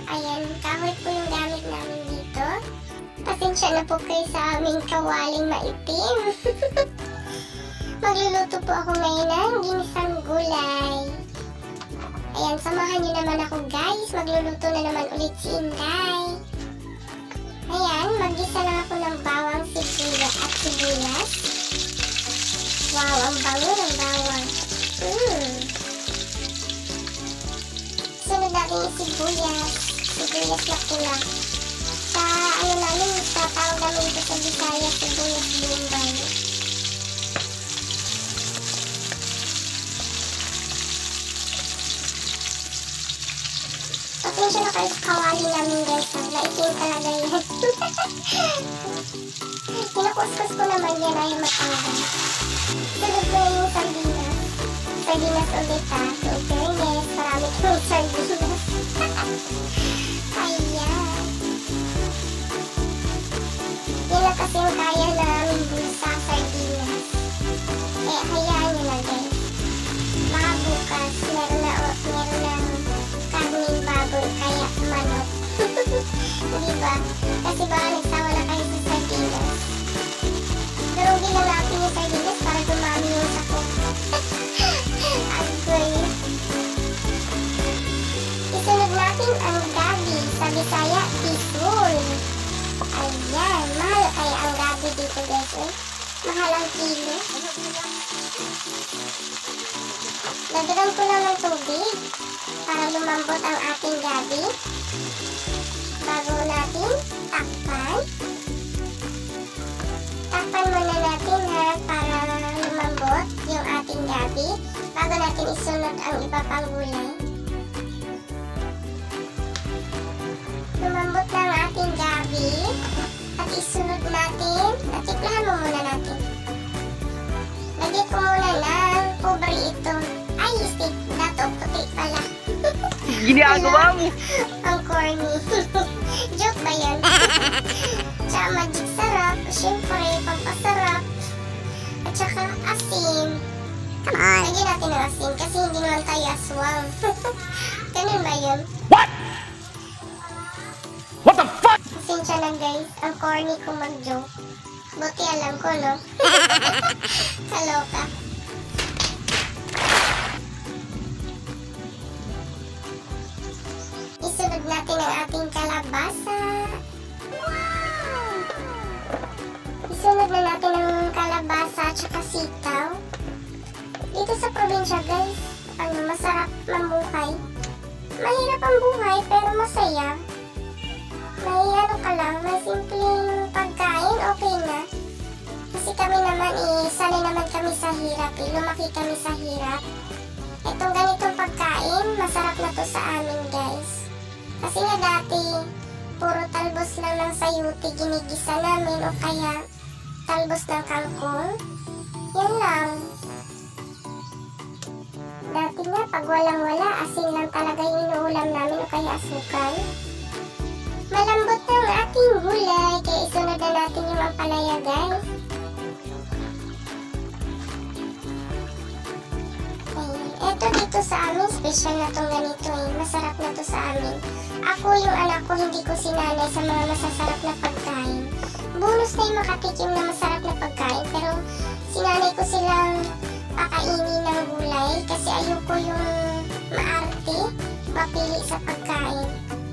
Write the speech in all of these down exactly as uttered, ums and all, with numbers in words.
Ayan, kahoy po yung gamit namin dito. Pasensya na po kayo sa aming kawaling maitim. Magluluto po ako ngayon ng ginisang gulay. Ayan, samahan nyo naman ako guys. Magluluto na naman ulit si Inday. Ayan, mag-gisa lang ako ng bawang, sibuyas at sibuyas. Wow, ang bango ng bawang. Mm. Sunod natin yung sibuyas. Sibuyas na pula. Sa ano namin, sa tawag namin ito sa Bisaya, sibuyas bombay. Pasensya na kayo sa kawali namin guys. Naitim talaga yan. Kinakuskus ko naman yan ay matanggal. Sunod ko yung sardinas. Sardinas ulit ha. So fairness, marami kong sardinas. Ayan. Yan lang kasi yung kaya namin sa sardinas. Eh, hayaan nyo na guys. Baka bukas, meron na, meron na karning baboy, kaya manok. Diba? Kasi baka nagsawa na kayo sa sardinas. Durugin lang natin yung sardinas para dumami yung sakot. Agoy. Isunod natin ang gabi. Sa Bisaya, isul. Ayan. Mahal kaya ang gabi dito guys eh. Mahal ang kilo. Lagyan ko lang ng tubig para lumambot ang ating gabi. Bago natin takpan. Takpan muna natin ha para lumambot yung ating gabi bago natin isunod ang iba pang gulay. Lumambot na ang ating gabi at isunod natin at tiplahan mo muna natin. Lagyan ko muna ng pobre ito. Ay, steak na to, puti pala. Ginagawa mo. Ang corny. Joke ba yan? Tsaka magic sarap. Siyempre, pampasarap. At saka asin. Come on. Lagyan natin ng asin kasi hindi naman tayo aswang. Ganun ba yun? What? What the fuck? Pasensya lang guys. Ang corny ko mag-joke. Buti alam ko, no? Kaloka. Isunod natin ang ating kalabasa. Wow! Isunod na natin ang kalabasa at saka sitaw. Dito sa probinsya guys, ano, masarap mamuhay. Mahirap ang buhay pero masaya. May ano ka lang, may simpleng pagkain, okay na. Kasi kami naman eh, sanay naman kami sa hirap eh, lumaki kami sa hirap. Itong ganitong pagkain, masarap na to sa amin guys. Kasi nga dati, puro talbos lang ng sayuti ginigisa namin o kaya talbos ng kangkong. Yan lang. Dati nga, pag walang-wala, asin lang talaga yung inuulam namin o kaya asukal. Malambot na ang ating gulay, kaya isunod na natin yung ampalaya guys. Eto dito sa amin, special na tong ganito eh. Masarap na to sa amin. Ako yung anak ko, hindi ko sinanay sa mga masasarap na pagkain. Bonus na yung makatikim na masarap na pagkain. Pero sinanay ko silang pakainin ng gulay kasi ayoko yung maarte, mapili sa pagkain.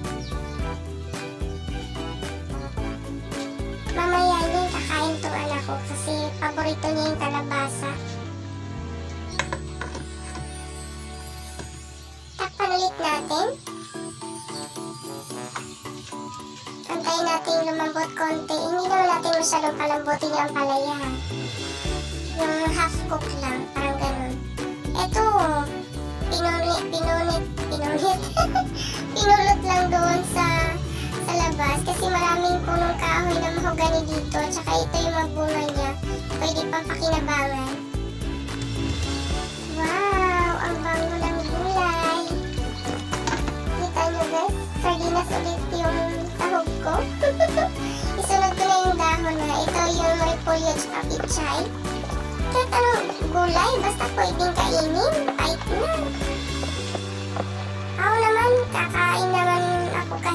Mamaya yun, kakain tong anak ko kasi paborito niya yung kalabasa. Ulit natin. Antayin natin lumambot konti. Hindi naman natin masyadong palambutin yung palaya. Yung half cook lang. Parang ganun. Ito, pinunit, pinunit, pinunit. Pinulot lang doon sa sa labas. Kasi maraming punong kahoy na mahogani dito. Tsaka ito yung magbunga niya. Pwede pang pakinabangan. Wow! Ang bango ng gulay. Sardinas ulit yung tahog ko. Isunod ko na yung dahon na. Ito yung repolyo at saka pichay. Kahit anong gulay, basta pwedeng kainin. Kahit na. Ako naman, kakain naman ako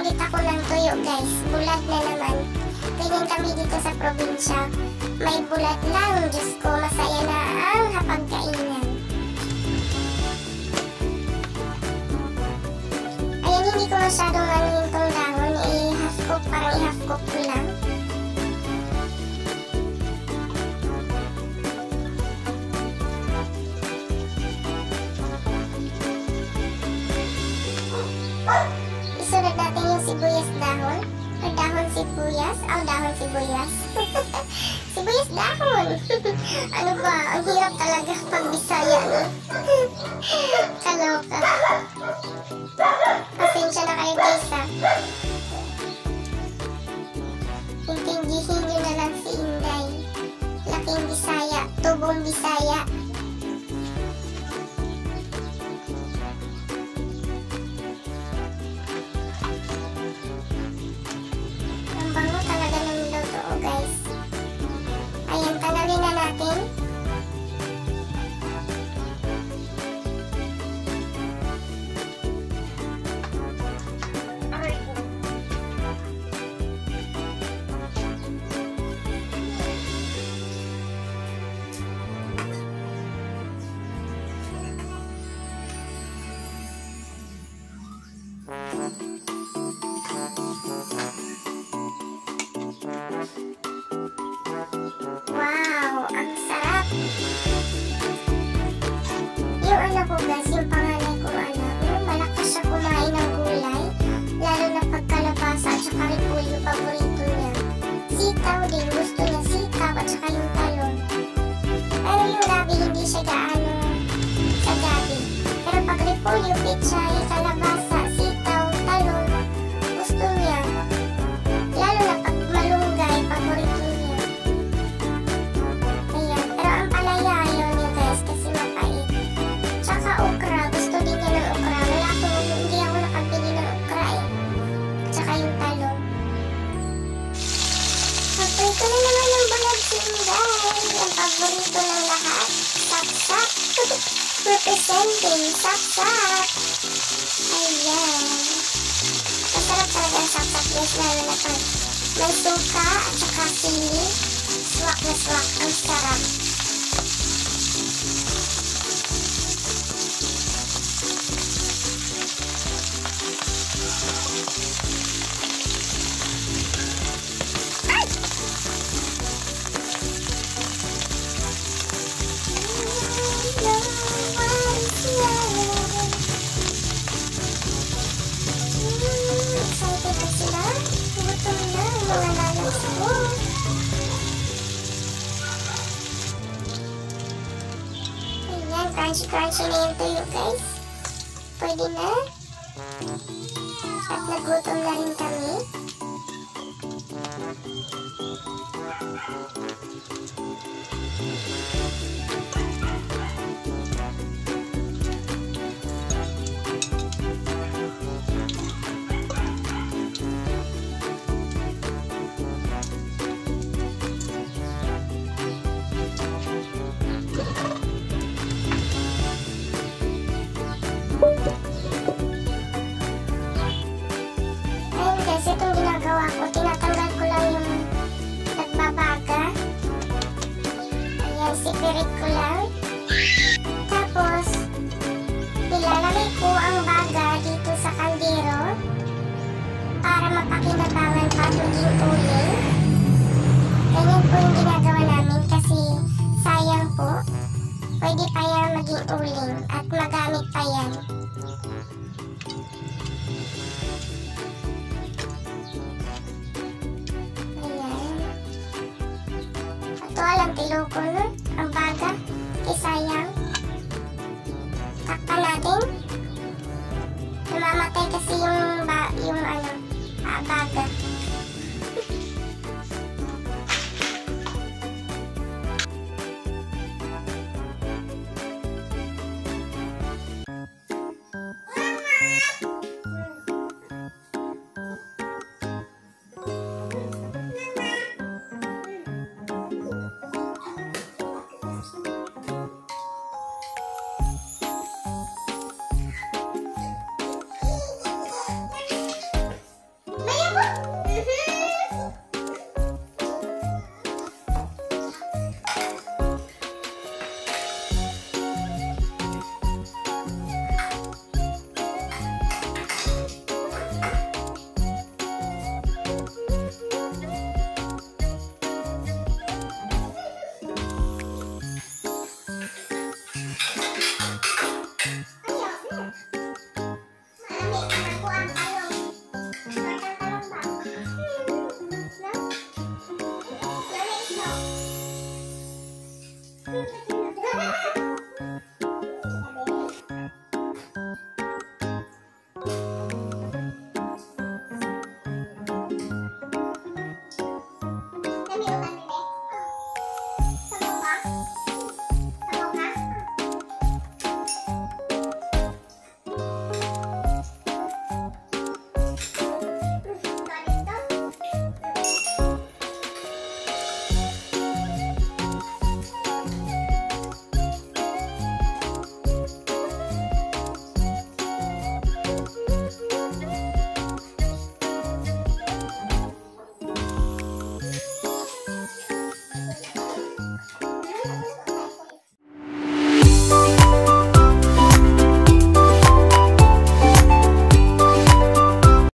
ulit ako ng tuyo guys. Bulat na naman. Ganyan kami dito sa probinsya. May bulat lang. Diyos ko, masaya na ang hapagkainan. Ayan, hindi ko masyadong anuin tong dahon. I-half cook, parang i-half cook ko lang. Isunod natin yung sibuyas dahon. O dahon sibuyas. O dahon sibuyas. Sibuyas dahon. Ano ba? Ang hirap talaga pag Bisaya, no? Kaloka. Pasensya na kayo guys, ha? Intindihin nyo na lang si Inday. Laking Bisaya. Tubong Bisaya. Bango talaga ng luto, guys. Ayan, tanawin na natin. Wow, ang sarap! Yung anak ko guys, yung panganay kong anak, yung malakas siya kumain ng gulay, lalo na pagkalabasa at saka repolyo, paborito niya. Sitaw din, gusto niya sitaw at saka yung talong. Pero yung gabi, hindi siya gaano sa gabi. Pero pag repolyo, pichay, kalabasa, sitaw, talong, gusto niya. Lalo na pag malunggay, paborito niya. Ayan, pero ang palaya ayaw niya guys kasi mapait. Tsaka okra, gusto din niya ng okra. Wala ako, hindi ako nakabili ng okra eh. Tsaka yung talong. Paborito na naman yung bulag sinday. Ang paborito ng lahat. Sapsap. Representing sapsap. Ayan. Masarap talaga ang sapsap guys, lalo na pag may suka at saka sili. Swak na swak, ang sarap. Ay! Excited na sila. Gutom na ang mga lalas ko. Ayan, crunchy crunchy na yung tuyo guys. Pwede na. At nagutom na rin kami. Ayun guys, itong ginagawa ko, tinatanggal ko lang yung nagbabaga. Ayan, sipirit ko lang. Tapos, nilalagay ko ang baga dito sa kaldero para mapakinabangan pa maging uling. Ganyan po yung ginagawa namin kasi sayang po. Pwede pa yan maging uling at magamit pa yan. Ayan. Ito alam tiloko no? Ang baga. Eh sayang. Takpan natin. Namamatay kasi yung, ba yung ano, ah, baga.